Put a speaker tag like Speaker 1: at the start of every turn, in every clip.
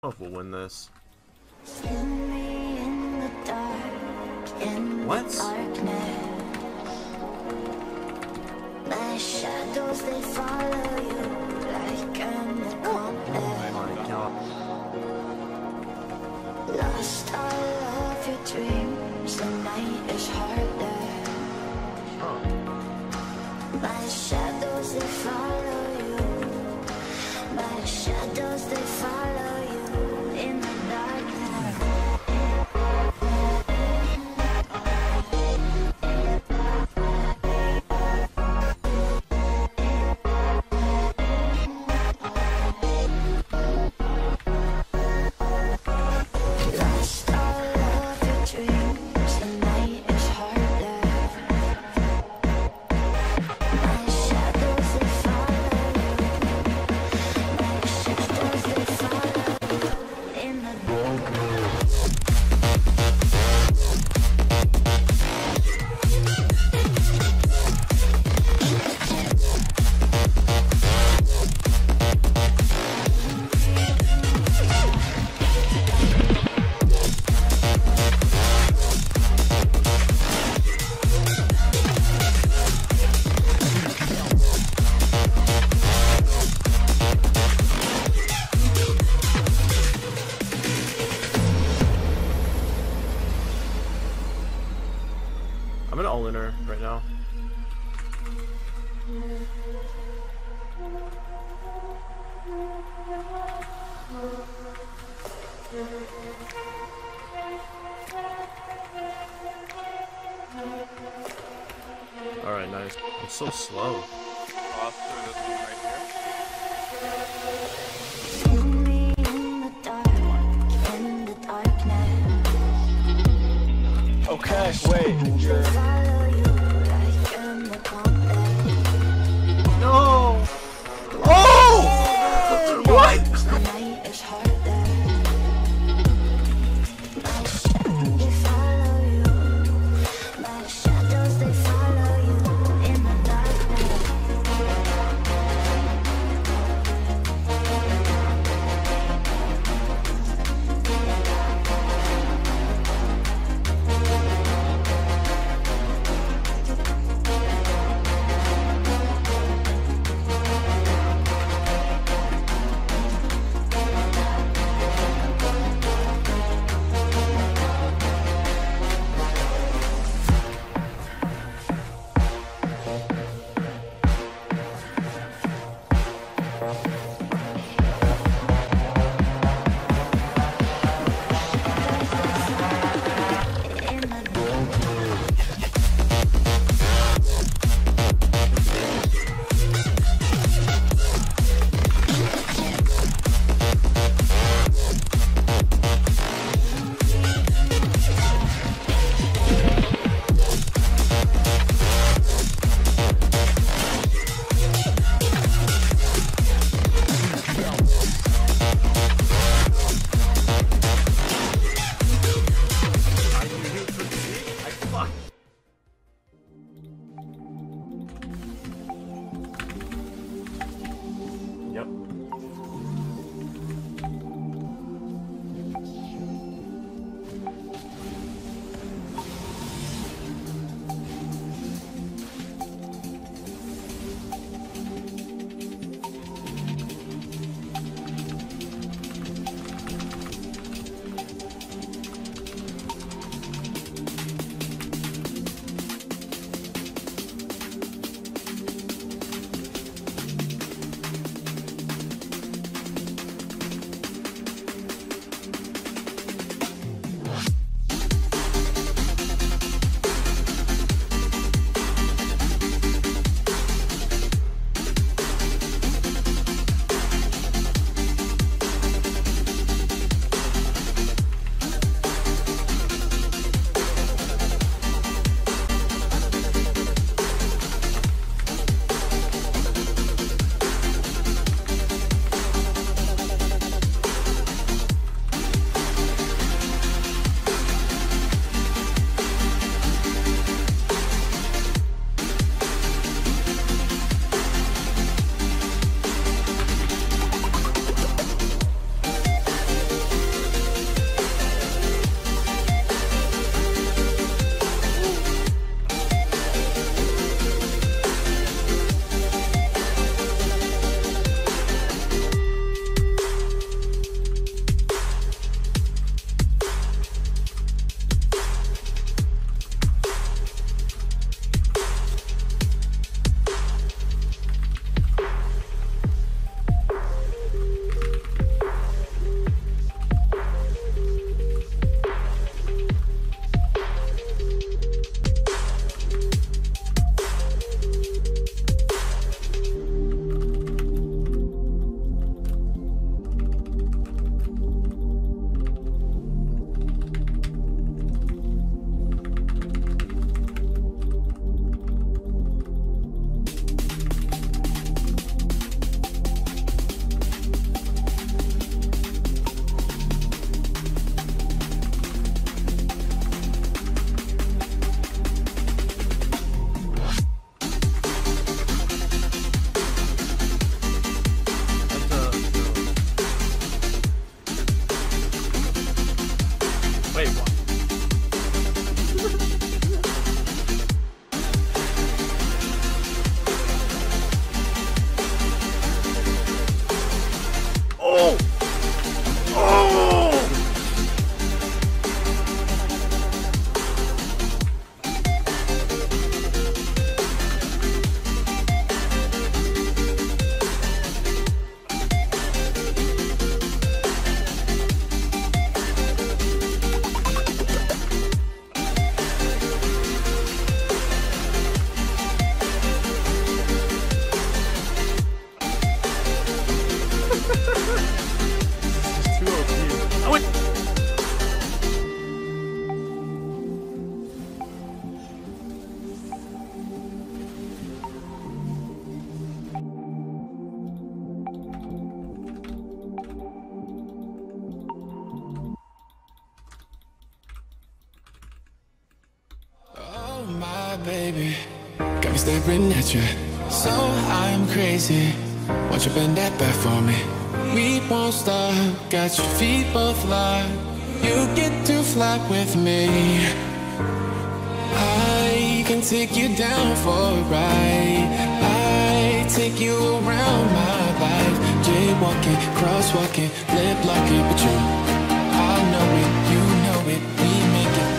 Speaker 1: I don't know if we'll win this. What? My shadows, they follow you like oh my god. Lost all of your dreams, the night is harder. My shadows, they follow you. My shadows, they follow you in the darkness. Lost all of your dreams, the night is harder. My shadows, they follow you. My shadows, they follow you in the darkness. I'm an all-inner right now. Alright, nice. I'm so slow.
Speaker 2: Off through this one right here. Okay, wait.
Speaker 1: No! Oh! What?
Speaker 3: staring at you. So I'm crazy. Won't you bend that back for me? We won't stop. Got your feet both locked. You get to fly with me. I can take you down for a ride. I take you around my life. Jaywalking, crosswalking, lip locking, but you, I know it, you know it, we make it.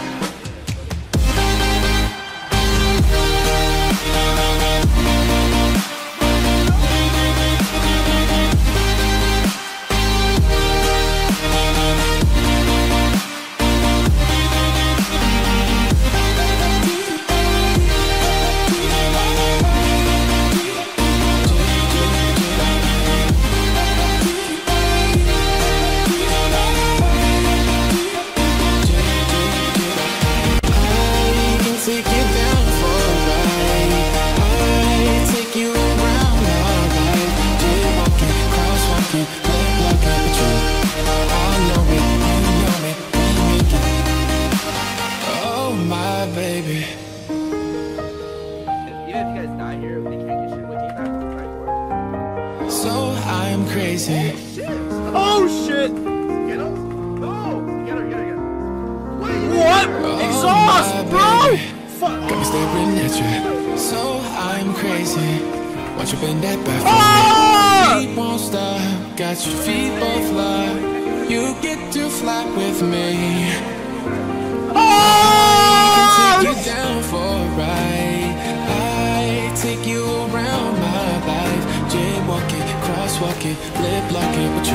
Speaker 4: Oh shit! Get him? No! Get her. What? Exhaust, bro! Fuck!
Speaker 3: Got me staring at you. So I'm crazy. Watch you bend that back for me. We won't stop. Got your feet both locked. You get to fly with me. I can take you down for a ride. I take you around my life. Jaywalking, crosswalking, lip locking.